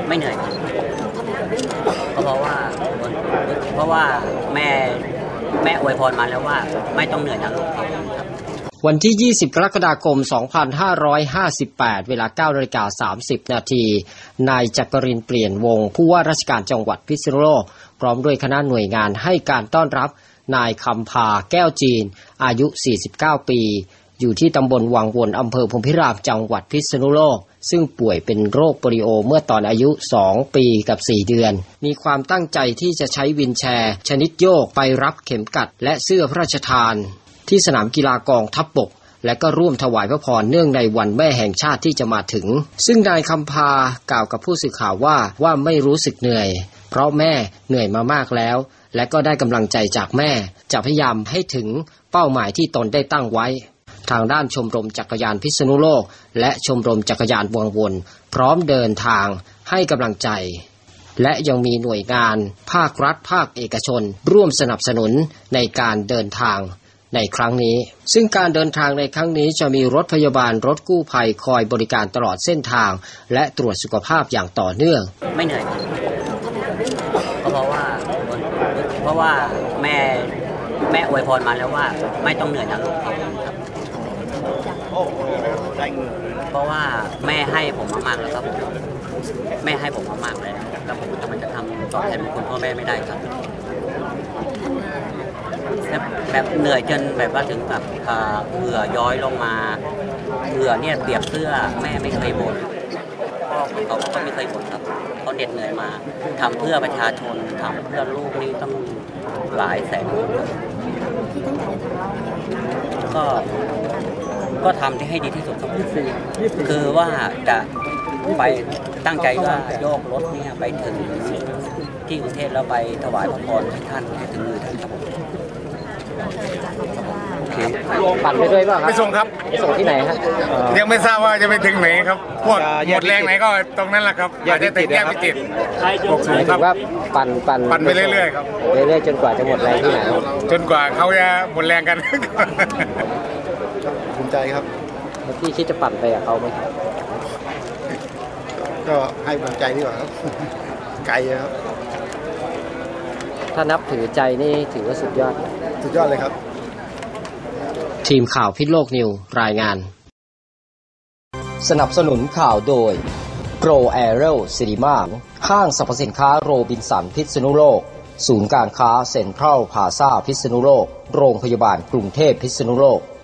ไม่เหนื่อยเพราะว่าแม่อวยพรมาแล้วว่าไม่ต้องเหนื่อยนะลูกครับวันที่ 20 กรกฎาคม 2558 เวลา 9:30 น.นายจักรินทร์เปลี่ยนวงศ์ผู้ว่าราชการจังหวัดพิษณุโลกพร้อมด้วยคณะหน่วยงานให้การต้อนรับนายคำพาแก้วจีนอายุ 49 ปีอยู่ที่ตำบลวังวนอำเภอพรหมพิรามจังหวัดพิษณุโลกซึ่งป่วยเป็นโรคโปลิโอเมื่อตอนอายุ 2 ปีกับ 4 เดือนมีความตั้งใจที่จะใช้วินแชร์ชนิดโยกไปรับเข็มกัดและเสื้อพระราชทานที่สนามกีฬากองทัพบกและก็ร่วมถวายพระพรเนื่องในวันแม่แห่งชาติที่จะมาถึงซึ่งนายคำพากล่าวกับผู้สื่อข่าวว่าไม่รู้สึกเหนื่อยเพราะแม่เหนื่อยมามากแล้วและก็ได้กำลังใจจากแม่จะพยายามให้ถึงเป้าหมายที่ตนได้ตั้งไว้ทางด้านชมรมจักรยานพิษณุโลกและชมรมจักรยานวังวนพร้อมเดินทางให้กำลังใจและยังมีหน่วยงานภาครัฐภาคเอกชนร่วมสนับสนุนในการเดินทางในครั้งนี้ซึ่งการเดินทางในครั้งนี้จะมีรถพยาบาลรถกู้ภัยคอยบริการตลอดเส้นทางและตรวจสุขภาพอย่างต่อเนื่องไม่เหนื่อยเพราะว่าแม่อวยพรมาแล้วว่าไม่ต้องเหนื่อยนะลูกครับเพราะว่าแม่ให้ผมมามากแล้วครับแม่ให้ผมมามากเลยแล้วผมทำไมจะทำตอบแทนคุณพ่อแม่ไม่ได้ครับแบบเหนื่อยจนแบบว่าถึงแบบเหงื่อย้อยลงมาเหงื่อเนี่ยเปียกเสื้อแม่ไม่เคยบ่นพ่อเขาก็ไม่เคยบ่นครับเขาเหน็ดเหนื่อยมาทำเพื่อประชาชนทำเพื่อลูกนี่ต้องหลายแสนก็ทำให้ดีที่สุดครับคือว่าจะไปตั้งใจว่าโยกรถเนี่ยไปถึงที่กรุงเทพแล้วไปถวายพระพรให้ท่านให้ถึงมือท่านครับปั่นไปด้วยป่ะครับไปส่งครับไปส่งที่ไหนฮะยังไม่ทราบว่าจะไปถึงไหนครับพวกหมดแรงไหนก็ตรงนั้นแหละครับอาจจะถึงแยกพิจิตรครับว่าปั่นไปเรื่อยๆครับเรื่อยๆจนกว่าจะหมดแรงที่ไหนจนกว่าเขาจะหมดแรงกันภูมิใจครับพี่คิดจะปั่นไปกับเขาไหมครับก็ให้กำลังใจดีกว่าครับไกลครับถ้านับถือใจนี่ถือว่าสุดยอดเลยครับทีมข่าวพิษโลกนิวรายงานสนับสนุนข่าวโดย Pro Aerial Cinema ห้างสรรพสินค้าโรบินสันพิษณุโลกศูนย์การค้าเซ็นทรัลพลาซ่าพิษณุโลกโรงพยาบาลกรุงเทพพิษณุโลก